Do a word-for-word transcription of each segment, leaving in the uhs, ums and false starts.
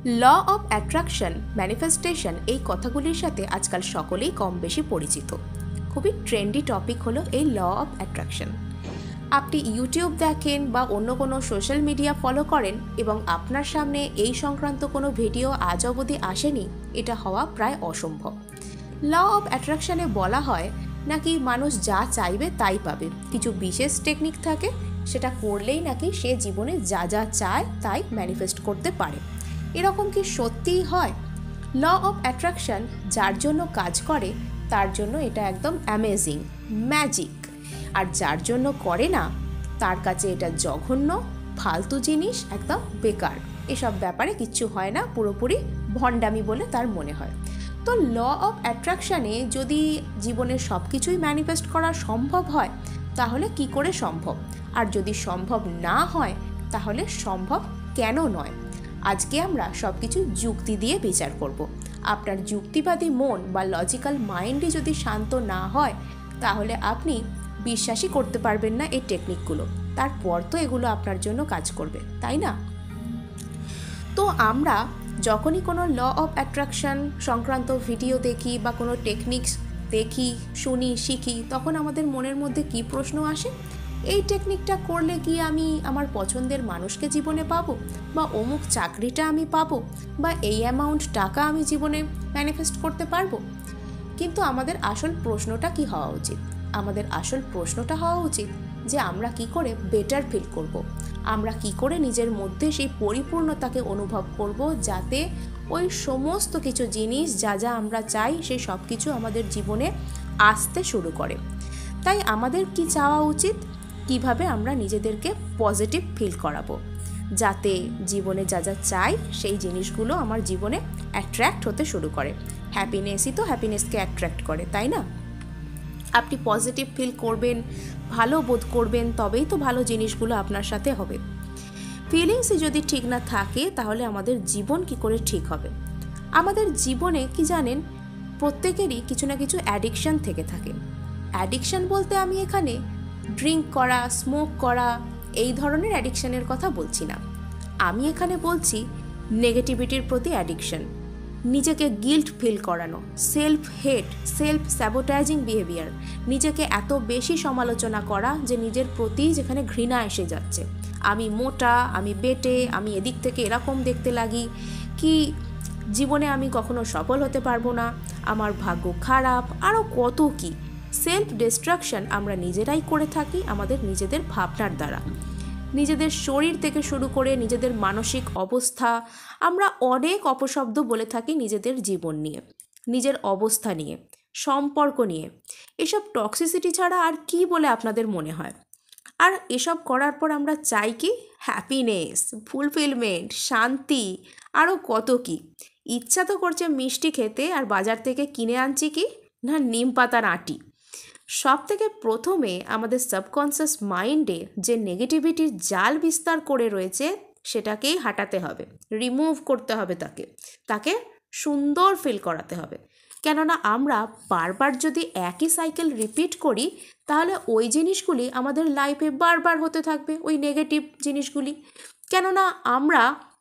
Law of attraction, manifestation এই কথাগুলির সাথে আজকাল সকলেই কম বেশি পরিচিত। খুবই ট্রেন্ডি টপিক হলো এই ল অফ অ্যাট্রাকশন। আপনি ইউটিউব দেখেন বা অন্য কোনো সোশ্যাল মিডিয়া ফলো করেন এবং আপনার সামনে এই সংক্রান্ত কোনো ভিডিও আজ অবধি আসেনি, এটা হওয়া প্রায় অসম্ভব। ল অফ অ্যাট্রাকশনে বলা হয় নাকি মানুষ যা চাইবে তাই পাবে, কিছু বিশেষ টেকনিক থাকে, সেটা করলেই নাকি সে জীবনে যা যা চায় তাই ম্যানিফেস্ট করতে পারে। এরকম কি সত্যিই হয়? ল অফ অ্যাট্রাকশন যার জন্য কাজ করে তার জন্য এটা একদম অ্যামেজিং, ম্যাজিক। আর যার জন্য করে না তার কাছে এটা জঘন্য, ফালতু জিনিস, একদম বেকার। এসব ব্যাপারে কিচ্ছু হয় না, পুরোপুরি ভণ্ডামি বলে তার মনে হয়। তো ল অফ অ্যাট্রাকশানে যদি জীবনের সব কিছুই ম্যানিফেস্ট করা সম্ভব হয় তাহলে কি করে সম্ভব? আর যদি সম্ভব না হয় তাহলে সম্ভব কেন নয়? আজকে আমরা সব কিছু যুক্তি দিয়ে বিচার করব। আপনার যুক্তিবাদী মন বা লজিক্যাল মাইন্ডই যদি শান্ত না হয় তাহলে আপনি বিশ্বাসই করতে পারবেন না এই টেকনিকগুলো। তারপর তো এগুলো আপনার জন্য কাজ করবে, তাই না? তো আমরা যখনই কোনো ল অফ অ্যাট্রাকশন সংক্রান্ত ভিডিও দেখি বা কোনো টেকনিক্স দেখি, শুনি, শিখি, তখন আমাদের মনের মধ্যে কি প্রশ্ন আসে? এই টেকনিকটা করলে কি আমি আমার পছন্দের মানুষকে জীবনে পাবো, বা অমুক চাকরিটা আমি পাবো, বা এই অ্যামাউন্ট টাকা আমি জীবনে ম্যানিফেস্ট করতে পারবো? কিন্তু আমাদের আসল প্রশ্নটা কি হওয়া উচিত? আমাদের আসল প্রশ্নটা হওয়া উচিত যে আমরা কি করে বেটার ফিল করব, আমরা কি করে নিজের মধ্যে সেই পরিপূর্ণতাকে অনুভব করব, যাতে ওই সমস্ত কিছু জিনিস যা যা আমরা চাই সেই সব কিছু আমাদের জীবনে আসতে শুরু করে। তাই আমাদের কি চাওয়া উচিত? কিভাবে আমরা নিজেদেরকে পজিটিভ ফিল করাবো, যাতে জীবনে যা যা চাই সেই জিনিসগুলো আমার জীবনে অ্যাট্রাক্ট হতে শুরু করে। হ্যাপিনেসই তো হ্যাপিনেসকে অ্যাট্রাক্ট করে, তাই না? আপনি পজিটিভ ফিল করবেন, ভালো বোধ করবেন, তবেই তো ভালো জিনিসগুলো আপনার সাথে হবে। ফিলিংসই যদি ঠিক না থাকে তাহলে আমাদের জীবন কি করে ঠিক হবে? আমাদের জীবনে কি জানেন, প্রত্যেকেরই কিছু না কিছু অ্যাডিকশান থেকে থাকে। অ্যাডিকশান বলতে আমি এখানে ড্রিঙ্ক করা, স্মোক করা এই ধরনের অ্যাডিকশানের কথা বলছি না। আমি এখানে বলছি নেগেটিভিটির প্রতি অ্যাডিকশান, নিজেকে গিল্ট ফিল করানো, self hate, self sabotaging behaviour, নিজেকে এত বেশি সমালোচনা করা যে নিজের প্রতি যেখানে ঘৃণা এসে যাচ্ছে। আমি মোটা, আমি বেটে, আমি এদিক থেকে এরকম দেখতে লাগি, কি জীবনে আমি কখনো সফল হতে পারবো না, আমার ভাগ্য খারাপ, আরও কত কি। সেলফ ডিস্ট্রাকশন আমরা নিজেরাই করে থাকি আমাদের নিজেদের ভাবনার দ্বারা। নিজেদের শরীর থেকে শুরু করে নিজেদের মানসিক অবস্থা, আমরা অনেক অপশব্দ বলে থাকি নিজেদের জীবন নিয়ে, নিজের অবস্থা নিয়ে, সম্পর্ক নিয়ে। এসব টক্সিসিটি ছাড়া আর কি বলে আপনাদের মনে হয়? আর এসব করার পর আমরা চাই কি? হ্যাপিনেস, ফুলফিলমেন্ট, শান্তি, আরও কত কি। ইচ্ছা তো করছে মিষ্টি খেতে, আর বাজার থেকে কিনে আনছি কি না, নিম পাতার আঁটি। সব থেকে প্রথমে আমাদের সাবকনসিয়াস মাইন্ডে যে নেগেটিভিটির জাল বিস্তার করে রয়েছে সেটাকেই হাঁটাতে হবে, রিমুভ করতে হবে, তাকে তাকে সুন্দর ফিল করাতে হবে। কেননা আমরা বারবার যদি একই সাইকেল রিপিট করি তাহলে ওই জিনিসগুলি আমাদের লাইফে বারবার হতে থাকবে, ওই নেগেটিভ জিনিসগুলি। কেননা আমরা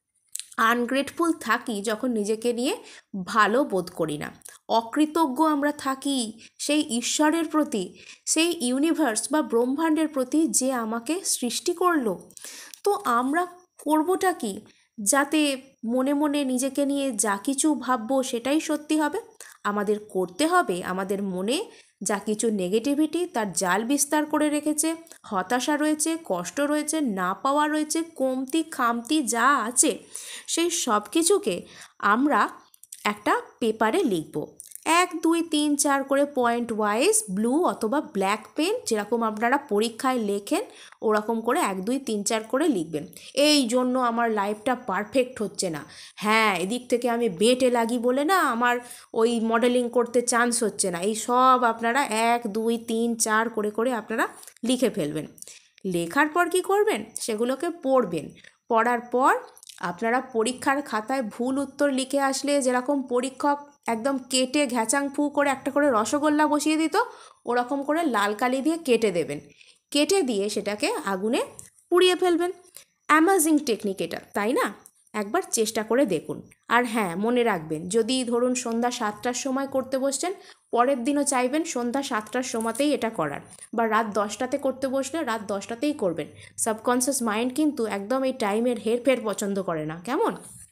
আনগ্রেটফুল থাকি যখন নিজেকে নিয়ে ভালো বোধ করি না, অকৃতজ্ঞ আমরা থাকি সেই ঈশ্বরের প্রতি, সেই ইউনিভার্স বা ব্রহ্মাণ্ডের প্রতি যে আমাকে সৃষ্টি করলো। তো আমরা করবোটা কি? যাতে মনে মনে নিজেকে নিয়ে যা কিছু ভাববো সেটাই সত্যি হবে? আমাদের করতে হবে আমাদের মনে যা কিছু নেগেটিভিটি তার জাল বিস্তার করে রেখেছে, হতাশা রয়েছে, কষ্ট রয়েছে, না পাওয়া রয়েছে, কমতি খামতি যা আছে, সেই সব কিছুকে আমরা একটা পেপারে লিখব। এক দুই তিন চার করে পয়েন্ট ওয়াইজ ব্লু অথবা ব্ল্যাক পেন, যেরকম আপনারা পরীক্ষায় লেখেন ওরকম করে এক দুই তিন চার করে লিখবেন। এই জন্য আমার লাইফটা পারফেক্ট হচ্ছে না, হ্যাঁ এদিক থেকে আমি বেটে লাগি বলে না আমার ওই মডেলিং করতে চান্স হচ্ছে না, এই সব আপনারা এক দুই তিন চার করে করে আপনারা লিখে ফেলবেন। লেখার পর কি করবেন? সেগুলোকে পড়বেন। পড়ার পর আপনারা পরীক্ষার খাতায় ভুল উত্তর লিখে আসলে যেরকম পরীক্ষক একদম কেটে ঘ্যাচাং ফু করে একটা করে রসগোল্লা বসিয়ে দিত, ওরকম করে লাল কালি দিয়ে কেটে দেবেন। কেটে দিয়ে সেটাকে আগুনে পুড়িয়ে ফেলবেন। অ্যামেজিং টেকনিক এটা, তাই না? একবার চেষ্টা করে দেখুন। আর হ্যাঁ, মনে রাখবেন, যদি ধরুন সন্ধ্যা সাতটার সময় করতে বসছেন, পরের দিনও চাইবেন সন্ধ্যা সাতটার সময়তেই এটা করার, বা রাত দশটাতে করতে বসলে রাত দশটাতেই করবেন। সাবকনসিয়াস মাইন্ড কিন্তু একদম এই টাইমের হেরফের পছন্দ করে না, কেমন?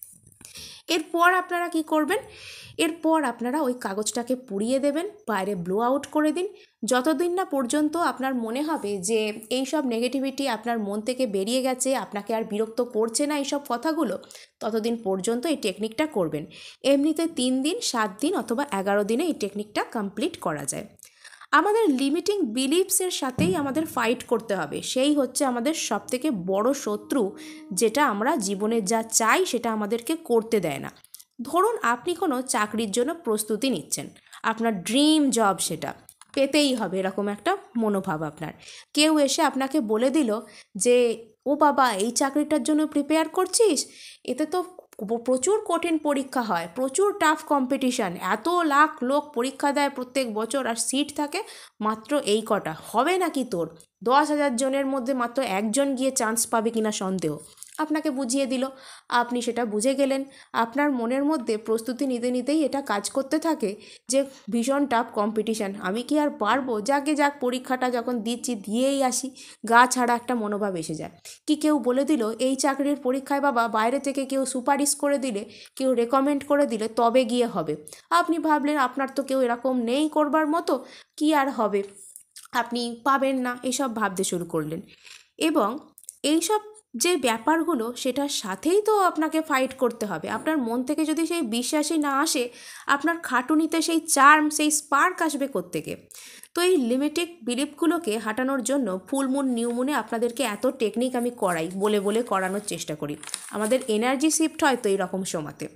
এরপর আপনারা কি করবেন? এরপর আপনারা ওই কাগজটাকে পুড়িয়ে দেবেন, বাইরে ব্লো আউট করে দিন। যতদিন না পর্যন্ত আপনার মনে হবে যে এই সব নেগেটিভিটি আপনার মন থেকে বেরিয়ে গেছে, আপনাকে আর বিরক্ত করছে না এইসব কথাগুলো, ততদিন পর্যন্ত এই টেকনিকটা করবেন। এমনিতে তিন দিন, সাত দিন অথবা এগারো দিনে এই টেকনিকটা কমপ্লিট করা যায়। আমাদের লিমিটিং বিলিভসের সাথেই আমাদের ফাইট করতে হবে। সেই হচ্ছে আমাদের সবথেকে বড় শত্রু, যেটা আমরা জীবনে যা চাই সেটা আমাদেরকে করতে দেয় না। ধরুন আপনি কোনো চাকরির জন্য প্রস্তুতি নিচ্ছেন, আপনার ড্রিম জব, সেটা পেতেই হবে, এরকম একটা মনোভাব আপনার। কেউ এসে আপনাকে বলে দিল যে ও বাবা, এই চাকরিটার জন্য প্রিপেয়ার করছিস, এতে তো প্রচুর কঠিন পরীক্ষা হয়, প্রচুর টাফ কম্পিটিশান, এত লাখ লোক পরীক্ষা দেয় প্রত্যেক বছর, আর সিট থাকে মাত্র এই কটা, হবে নাকি তোর? দশ হাজার জনের মধ্যে মাত্র একজন গিয়ে চান্স পাবে কিনা সন্দেহ। আপনাকে বুঝিয়ে দিল, আপনি সেটা বুঝে গেলেন। আপনার মনের মধ্যে প্রস্তুতি নিতে নিতেই এটা কাজ করতে থাকে যে ভীষণ টাফ কম্পিটিশান, আমি কি আর পারবো, যাকে যাক পরীক্ষাটা যখন দিচ্ছি দিয়েই আসি, গা ছাড়া একটা মনোভাব এসে যায়। কি কেউ বলে দিল এই চাকরির পরীক্ষায় বাবা বাইরে থেকে কেউ সুপারিশ করে দিলে, কেউ রেকমেন্ড করে দিলে তবে গিয়ে হবে। আপনি ভাবলেন আপনার তো কেউ এরকম নেই করবার মতো, কি আর হবে, আপনি পাবেন না, এসব ভাবতে শুরু করলেন। এবং এইসব যে ব্যাপারগুলো, সেটার সাথেই তো আপনাকে ফাইট করতে হবে। আপনার মন থেকে যদি সেই বিশ্বাসই না আসে, আপনার খাটুনিতে সেই চার্ম, সেই স্পার্ক আসবে কোত্থেকে? তো এই লিমিটেড বিলিফগুলোকে হাঁটানোর জন্য ফুল মুন, নিউ মুনে আপনাদেরকে এত টেকনিক আমি করাই, বলে বলে করানোর চেষ্টা করি। আমাদের এনার্জি শিফট হয় তো এইরকম সময়তে।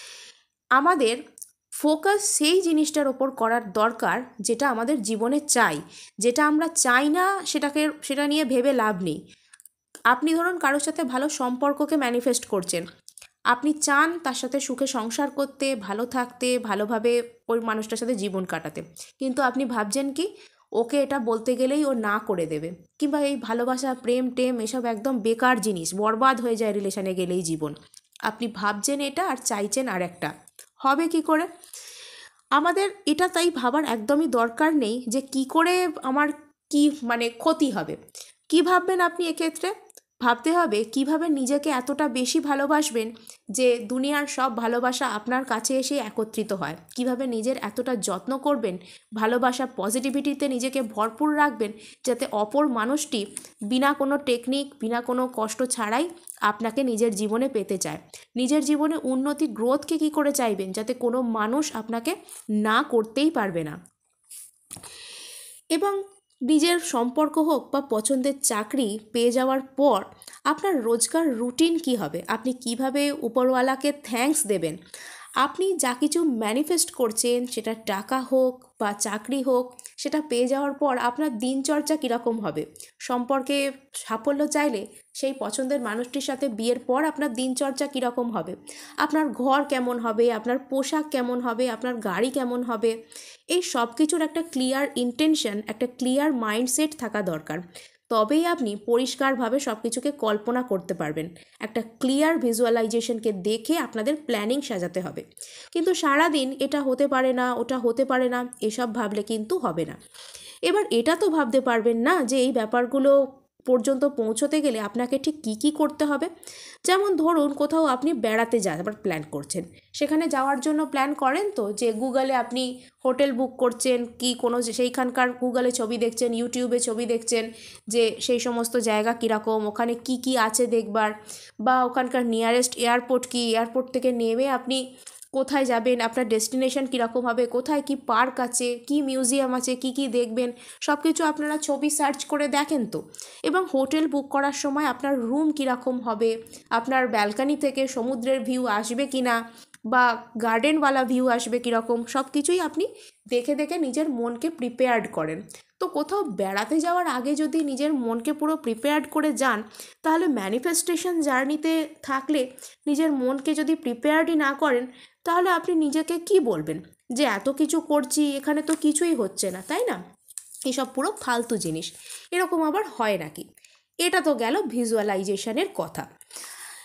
আমাদের ফোকাস সেই জিনিসটার ওপর করার দরকার যেটা আমাদের জীবনে চাই। যেটা আমরা চাই না সেটাকে, সেটা নিয়ে ভেবে লাভ নেই। আপনি ধরুন কারোর সাথে ভালো সম্পর্ককে ম্যানিফেস্ট করছেন, আপনি চান তার সাথে সুখে সংসার করতে, ভালো থাকতে, ভালোভাবে ওই মানুষটার সাথে জীবন কাটাতে, কিন্তু আপনি ভাবছেন কি ওকে এটা বলতে গেলেই ও না করে দেবে, কিংবা এই ভালোবাসা, প্রেম টেম এসব একদম বেকার জিনিস, বরবাদ হয়ে যায় রিলেশনে গেলেই জীবন। আপনি ভাবছেন এটা আর চাইছেন আর একটা, হবে কি করে? আমাদের এটা তাই ভাবার একদমই দরকার নেই যে কি করে আমার কি মানে ক্ষতি হবে। কি ভাববেন আপনি এক্ষেত্রে? ভাবতে হবে কিভাবে নিজেকে এতটা বেশি ভালোবাসবেন যে দুনিয়ার সব ভালোবাসা আপনার কাছে এসে একত্রিত হয়। কিভাবে নিজের এতটা যত্ন করবেন, ভালোবাসা পজিটিভিটিতে নিজেকে ভরপুর রাখবেন, যাতে অপর মানুষটি বিনা কোনো টেকনিক, বিনা কোনো কষ্ট ছাড়াই আপনাকে নিজের জীবনে পেতে চায়। নিজের জীবনে উন্নতি, গ্রোথকে কী করে চাইবেন, যাতে কোনো মানুষ আপনাকে না করতেই পারবে না। এবং নিজের সম্পর্ক হোক বা পছন্দের চাকরি পেয়ে যাওয়ার পর আপনার রোজকার রুটিন কি হবে, আপনি কিভাবে উপরওয়ালাকে থ্যাঙ্কস দেবেন, আপনি যা কিছু ম্যানিফেস্ট করছেন, সেটা টাকা হোক বা চাকরি হোক, সেটা পেয়ে যাওয়ার পর আপনার দিনচর্চা কীরকম হবে। সম্পর্কে সাফল্য চাইলে সেই পছন্দের মানুষটির সাথে বিয়ের পর আপনার দিনচর্চা কীরকম হবে, আপনার ঘর কেমন হবে, আপনার পোশাক কেমন হবে, আপনার গাড়ি কেমন হবে, এই সব কিছুর একটা ক্লিয়ার ইন্টেনশন, একটা ক্লিয়ার মাইন্ডসেট থাকা দরকার। তবেই আপনি পরিষ্কারভাবে সব কিছুকে কল্পনা করতে পারবেন। একটা ক্লিয়ার ভিজুয়ালাইজেশনকে দেখে আপনাদের প্ল্যানিং সাজাতে হবে। কিন্তু সারাদিন এটা হতে পারে না, ওটা হতে পারে না, এসব ভাবলে কিন্তু হবে না। এবার এটা তো ভাবতে পারবেন না যে এই ব্যাপারগুলো পর্যন্ত পৌঁছতে গেলে আপনাকে ঠিক কী কী করতে হবে। যেমন ধরুন কোথাও আপনি বেড়াতে যাবার প্ল্যান করছেন, সেখানে যাওয়ার জন্য প্ল্যান করেন তো যে গুগলে আপনি হোটেল বুক করছেন, কি কোনো সেইখানকার গুগলে ছবি দেখছেন, ইউটিউবে ছবি দেখছেন যে সেই সমস্ত জায়গা কীরকম, ওখানে কি কি আছে দেখবার, বা ওখানকার নিয়ারেস্ট এয়ারপোর্ট কি, এয়ারপোর্ট থেকে নেমে আপনি কোথায় যাবেন, আপনার ডেস্টিনেশন কীরকম হবে, কোথায় কি পার্ক আছে, কি মিউজিয়াম আছে, কি কি দেখবেন, সব কিছু আপনারা ছবি সার্চ করে দেখেন তো। এবং হোটেল বুক করার সময় আপনার রুম কীরকম হবে, আপনার ব্যালকানি থেকে সমুদ্রের ভিউ আসবে কি না, বা গার্ডেনওয়ালা ভিউ আসবে কীরকম, সব কিছুই আপনি দেখে দেখে নিজের মনকে প্রিপেয়ার্ড করেন। তো কোথাও বেড়াতে যাওয়ার আগে যদি নিজের মনকে পুরো প্রিপেয়ার্ড করে যান, তাহলে ম্যানিফেস্টেশন জার্নিতে থাকলে নিজের মনকে যদি প্রিপেয়ার্ডই না করেন, তাহলে আপনি নিজেকে কি বলবেন যে এত কিছু করছি, এখানে তো কিছুই হচ্ছে না, তাই না? এসব পুরো ফালতু জিনিস, এরকম আবার হয় নাকি? এটা তো গেল ভিজুয়ালাইজেশনের কথা।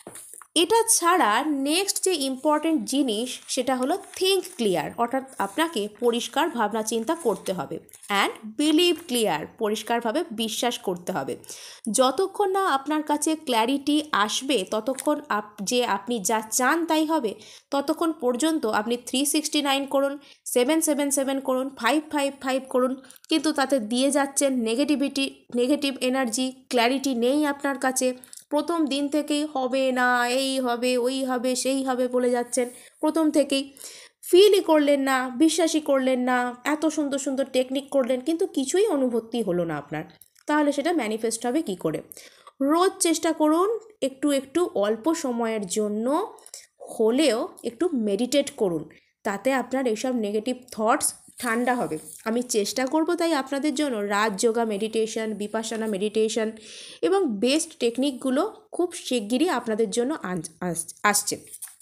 এটা ছাড়া নেক্সট যে ইম্পর্টেন্ট জিনিস সেটা হলো থিঙ্ক ক্লিয়ার, অর্থাৎ আপনাকে পরিষ্কার ভাবনা চিন্তা করতে হবে। অ্যান্ড বিলিভ ক্লিয়ার, পরিষ্কারভাবে বিশ্বাস করতে হবে। যতক্ষণ না আপনার কাছে ক্ল্যারিটি আসবে, ততক্ষণ আপ যে আপনি যা চান তাই হবে, ততক্ষণ পর্যন্ত আপনি থ্রি সিক্সটি নাইন করুন, সেভেন সেভেন সেভেন করুন, ফাইভ ফাইভ ফাইভ করুন, কিন্তু তাতে দিয়ে যাচ্ছেন নেগেটিভিটি, নেগেটিভ এনার্জি, ক্ল্যারিটি নেই আপনার কাছে। প্রথম দিন থেকেই হবে না, এই হবে, ওই হবে, সেই হবে বলে যাচ্ছেন প্রথম থেকেই, ফিলই করলেন না, বিশ্বাসই করলেন না, এত সুন্দর সুন্দর টেকনিক করলেন কিন্তু কিছুই অনুভূতি হলো না আপনার, তাহলে সেটা ম্যানিফেস্ট হবে কি করে? রোজ চেষ্টা করুন একটু একটু অল্প সময়ের জন্য হলেও একটু মেডিটেট করুন, তাতে আপনার এইসব নেগেটিভ থটস ঠান্ডা হবে। আমি চেষ্টা করব তাই আপনাদের জন্য রাজ যোগা মেডিটেশন, বিপাশানা মেডিটেশন এবং বেস্ট টেকনিকগুলো খুব শিগগিরই আপনাদের জন্য আসছে।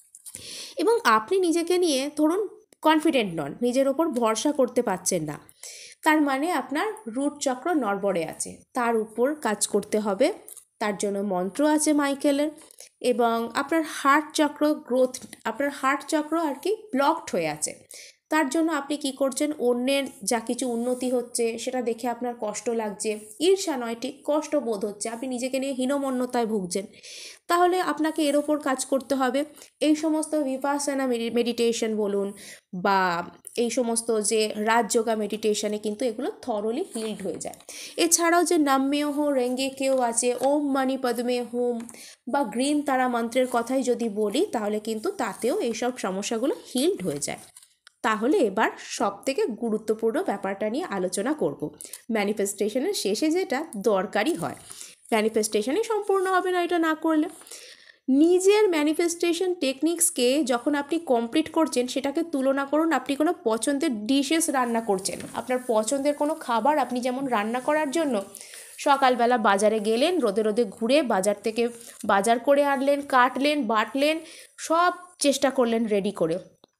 এবং আপনি নিজেকে নিয়ে ধরুন কনফিডেন্ট নন, নিজের ওপর ভরসা করতে পারছেন না, তার মানে আপনার রুট চক্র নড়বড়ে আছে, তার উপর কাজ করতে হবে। তার জন্য মন্ত্র আছে মাইকেলের। এবং আপনার হার্ট চক্র গ্রোথ, আপনার হার্ট চক্র আর কি ব্লকড হয়ে আছে, তার জন্য আপনি কি করছেন, অন্যের যা কিছু উন্নতি হচ্ছে সেটা দেখে আপনার কষ্ট লাগছে, ঈর্ষা নয় ঠিক কষ্ট বোধ হচ্ছে, আপনি নিজেকে নিয়ে হীনমন্যতায় ভুগছেন, তাহলে আপনাকে এর ওপর কাজ করতে হবে। এই সমস্ত ভিপাসনা মেডিটেশন বলুন বা এই সমস্ত যে রাজযোগা মেডিটেশনে কিন্তু এগুলো থরলি হিল্ড হয়ে যায়। এছাড়াও যে নাম্যেয় হো রেঙ্গে কেউ আছে, ওম মানি পদ্মে হোম বা গ্রিন তারা মন্ত্রের কথাই যদি বলি, তাহলে কিন্তু তাতেও এইসব সমস্যাগুলো হিল্ড হয়ে যায়। তাহলে এবার সব থেকে গুরুত্বপূর্ণ ব্যাপারটা নিয়ে আলোচনা করব, ম্যানিফেস্টেশনের শেষে যেটা দরকারি হয়। ম্যানিফেস্টেশনই সম্পূর্ণ হবে না এটা না করলে। নিজের ম্যানিফেস্টেশন টেকনিক্সকে যখন আপনি কমপ্লিট করছেন, সেটাকে তুলনা করুন আপনি কোনো পছন্দের ডিশেস রান্না করছেন, আপনার পছন্দের কোনো খাবার আপনি যেমন রান্না করার জন্য সকালবেলা বাজারে গেলেন, রোদে রোদে ঘুরে বাজার থেকে বাজার করে আনলেন, কাটলেন, বাটলেন, সব চেষ্টা করলেন রেডি করে,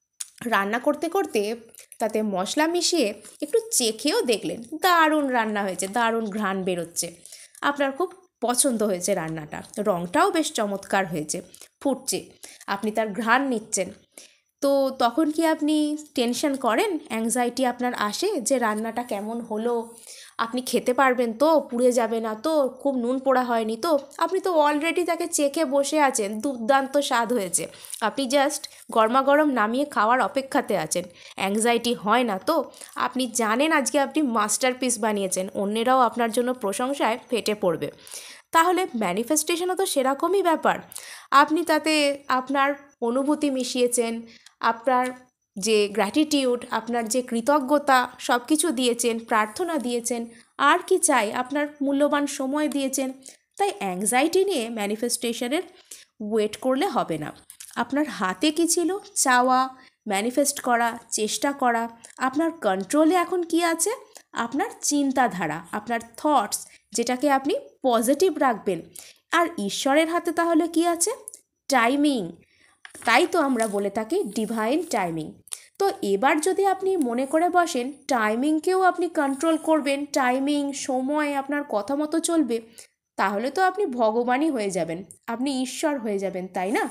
রান্না করতে করতে তাতে মশলা মিশিয়ে একটু চেখেও দেখলেন, দারুণ রান্না হয়েছে, দারুণ ঘ্রাণ বেরোচ্ছে, আপনার খুব পছন্দ হয়েছে রান্নাটা, রঙটাও বেশ চমৎকার হয়েছে, ফুটছে, আপনি তার ঘ্রাণ নিচ্ছেন। তো তখন কি আপনি টেনশন করেন, অ্যাংজাইটি আপনার আসে যে রান্নাটা কেমন হলো, আপনি খেতে পারবেন তো, পুড়ে যাবে না তো, খুব নুন পোড়া হয়নি তো? আপনি তো অলরেডি তাকে চেখে বসে আছেন, দুর্দান্ত স্বাদ হয়েছে, আপনি জাস্ট গরমাগরম নামিয়ে খাওয়ার অপেক্ষাতে আছেন, অ্যাংজাইটি হয় না তো? আপনি জানেন আজকে আপনি মাস্টারপিস বানিয়েছেন, অন্যেরাও আপনার জন্য প্রশংসায় ফেটে পড়বে। তাহলে ম্যানিফেস্টেশনও তো সেরকমই ব্যাপার, আপনি তাতে আপনার অনুভূতি মিশিয়েছেন, আপনার যে গ্র্যাটিটিউড, আপনার যে কৃতজ্ঞতা সব কিছু দিয়েছেন, প্রার্থনা দিয়েছেন, আর কি চাই, আপনার মূল্যবান সময় দিয়েছেন। তাই অ্যাংজাইটি নিয়ে ম্যানিফেস্টেশনের ওয়েট করলে হবে না। আপনার হাতে কি ছিল, চাওয়া, ম্যানিফেস্ট করা, চেষ্টা করা, আপনার কন্ট্রোলে এখন কি আছে, আপনার চিন্তাধারা, আপনার থটস, যেটাকে আপনি পজিটিভ রাখবেন। আর ঈশ্বরের হাতে তাহলে কি আছে, টাইমিং, তাই তো আমরা বলে থাকি ডিভাইন টাইমিং। তো এবার যদি আপনি মনে করে বসেন টাইমিংকেও আপনি কন্ট্রোল করবেন, টাইমিং সময় আপনার কথা মতো চলবে, তাহলে তো আপনি ভগবানই হয়ে যাবেন, আপনি ঈশ্বর হয়ে যাবেন, তাই না?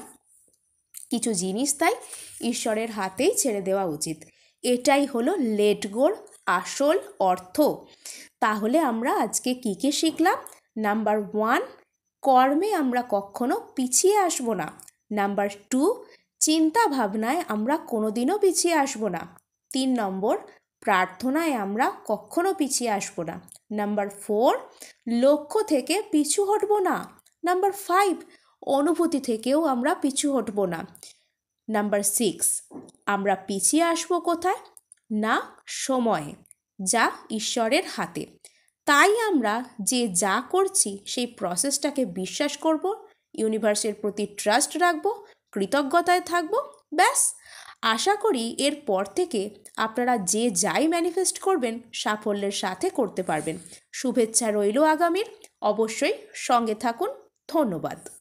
কিছু জিনিস তাই ঈশ্বরের হাতেই ছেড়ে দেওয়া উচিত, এটাই হলো লেট গোর আসল অর্থ। তাহলে আমরা আজকে কী কী শিখলাম? নাম্বার ওয়ান, কর্মে আমরা কখনো পিছিয়ে আসবো না। নাম্বার টু, চিন্তা ভাবনায় আমরা কোনোদিনও পিছিয়ে আসবো না। তিন নম্বর, প্রার্থনায় আমরা কখনো পিছিয়ে আসবো না। নাম্বার ফোর, লক্ষ্য থেকে পিছু হটবো না। নাম্বার ফাইভ, অনুভূতি থেকেও আমরা পিছু হটবো না। নাম্বার সিক্স, আমরা পিছিয়ে আসবো কোথায় না, সময়ে, যা ঈশ্বরের হাতে। তাই আমরা যে যা করছি সেই প্রসেসটাকে বিশ্বাস করব, ইউনিভার্সের প্রতি ট্রাস্ট রাখবো, কৃতজ্ঞতায় থাকবো, ব্যাস। আশা করি এরপর থেকে আপনারা যে যাই ম্যানিফেস্ট করবেন সাফল্যের সাথে করতে পারবেন। শুভেচ্ছা রইল আগামীর, অবশ্যই সঙ্গে থাকুন। ধন্যবাদ।